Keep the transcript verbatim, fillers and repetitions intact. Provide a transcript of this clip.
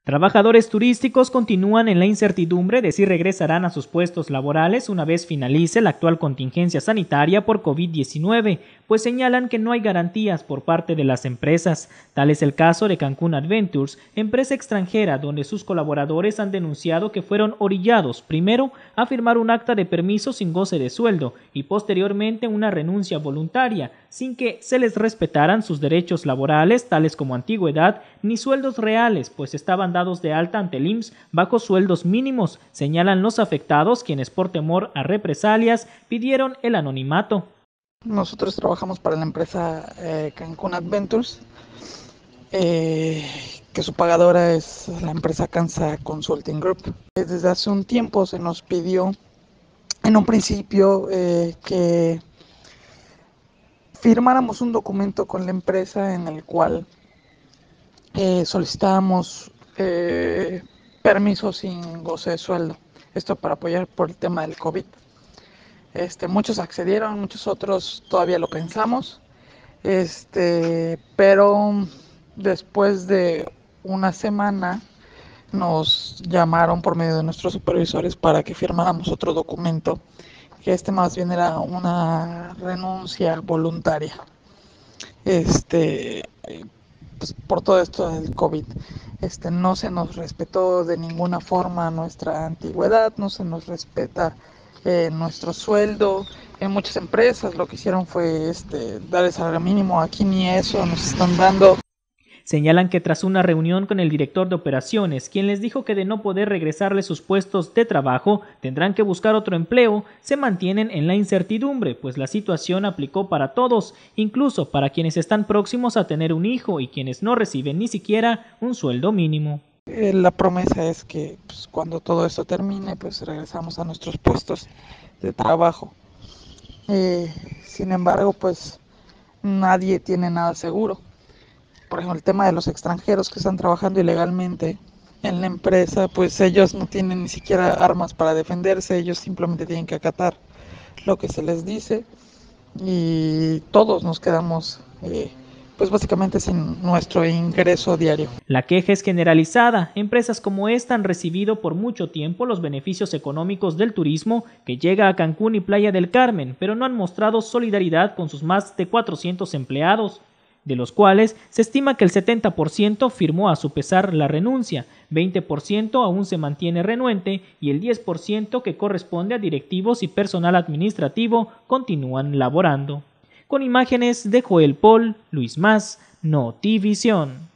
Trabajadores turísticos continúan en la incertidumbre de si regresarán a sus puestos laborales una vez finalice la actual contingencia sanitaria por COVID diecinueve, pues señalan que no hay garantías por parte de las empresas. Tal es el caso de Cancún Adventures, empresa extranjera donde sus colaboradores han denunciado que fueron orillados primero a firmar un acta de permiso sin goce de sueldo y posteriormente una renuncia voluntaria, sin que se les respetaran sus derechos laborales, tales como antigüedad, ni sueldos reales, pues estaban dados de alta ante el I M S S bajo sueldos mínimos, señalan los afectados, quienes por temor a represalias pidieron el anonimato. Nosotros trabajamos para la empresa eh, Cancún Adventures, eh, que su pagadora es la empresa Cansa Consulting Group. Desde hace un tiempo se nos pidió, en un principio, eh, que firmáramos un documento con la empresa en el cual eh, solicitábamos eh, permiso sin goce de sueldo. Esto para apoyar por el tema del COVID. Este, muchos accedieron, muchos otros todavía lo pensamos, este, pero después de una semana nos llamaron por medio de nuestros supervisores para que firmáramos otro documento, que este más bien era una renuncia voluntaria, este, pues por todo esto del COVID. Este, no se nos respetó de ninguna forma nuestra antigüedad, no se nos respeta Eh, nuestro sueldo. En muchas empresas lo que hicieron fue este, dar el salario mínimo, aquí ni eso nos están dando. Señalan que tras una reunión con el director de operaciones, quien les dijo que de no poder regresarles sus puestos de trabajo, tendrán que buscar otro empleo, se mantienen en la incertidumbre, pues la situación aplicó para todos, incluso para quienes están próximos a tener un hijo y quienes no reciben ni siquiera un sueldo mínimo. Eh, la promesa es que pues, cuando todo esto termine, pues regresamos a nuestros puestos de trabajo. Eh, sin embargo, pues nadie tiene nada seguro. Por ejemplo, el tema de los extranjeros que están trabajando ilegalmente en la empresa, pues ellos no tienen ni siquiera armas para defenderse, ellos simplemente tienen que acatar lo que se les dice y todos nos quedamos eh, pues básicamente sin nuestro ingreso diario. La queja es generalizada. Empresas como esta han recibido por mucho tiempo los beneficios económicos del turismo que llega a Cancún y Playa del Carmen, pero no han mostrado solidaridad con sus más de cuatrocientos empleados, de los cuales se estima que el setenta por ciento firmó a su pesar la renuncia, veinte por ciento aún se mantiene renuente y el diez por ciento, que corresponde a directivos y personal administrativo, continúan laborando. Con imágenes de Joel Paul, Luis Mas, Notivisión.